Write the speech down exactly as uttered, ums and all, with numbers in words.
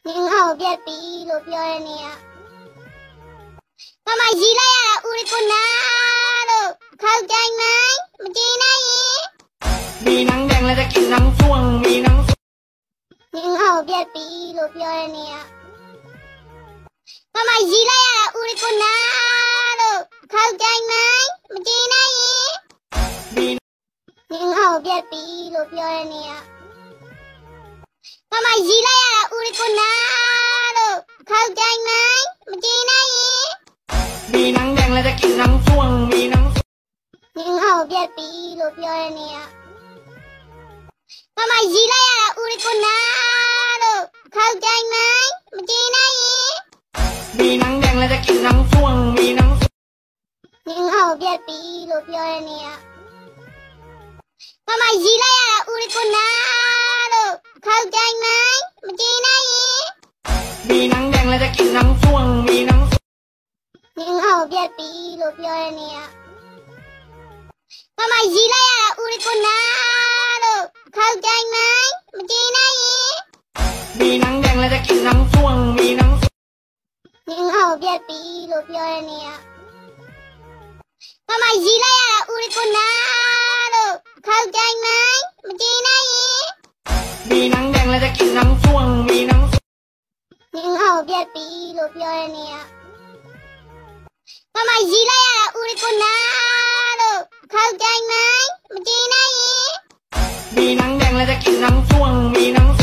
ငါ့ကိုပြက်ပြီလို့ပြောတဲ့နေရမမရီလိုက်ရတာဦးရီကိုနာလို့ခောက်တိုင်းနိုင်မကြည့်နိုင်ရင်มีหนังแดงและจะกินหนังส่วงมีหนังငါ့ကိုပြက်ပြီလို့ပြောတဲ့နေရမမရီလိုက်ရတာဦးရီကိုနာလို့ခောက်တိုင်းနိုင်မကြည့်နိုင်ရင်มีငါ့ကိုပြက်ပြီလို့ပြောတဲ့နေရမမရီလိုက်ရတာဦးရီကိုနာလို့ခောက်တိုင်းနိုင်မကြည့်နိုင်ရင်มีหนังแดงและจะกินหนังส่วงมีหนังငါ့ကိုပြက်ပြီလို့ပြောတဲ့နေရမမရီလိုက်ရတာဦးရီကိုနာလို့ခောက်တိုင်းနိုင်မကြည့်နိုင်ရင်มีหนังแดงและจะกินหนังส่วงมีหนังငါ့ကိုပြက်ပြီလို့ပြောတဲ့နေရမမရီလိုက်ရတာဦးရီကိုနာလို့ခောက်တိုင်းနိုင်မကြည့်နိုင်ရင်มีหนังแดงและจะกินหนังส่วงมีหนังငါ့ကိုပြက်ပြီလို့ပြောတဲ့နေရမမရီလိုက်ရတာဦးရီကိုနာလို့ခောက်တိုင်းနိုင်မကြည့်နိုင်ရင်มีหนังแดงและจะกินหนังส่วงมีหนังငါ့ကိုပြက်ပြီလို့ပြောတဲ့နေရမမရီလိုက်ရတာဦးရီကိုနာလို့ခောက်တိုင်းနိုင်မကြည့်နိုင်ရင်มีหนังแดงและจะกินหนังส่วงมีหนังငါ့ကိုပြက်ပြီလို့ပြောတဲ့နေရမမရီလိုက်ရတာဦးရီကိုနာလို့ခောက်တိုင်းနိုင်မကြည့်နိုင်ရင်มีหนังแดงและจะกินหนังส่วงมีหนัง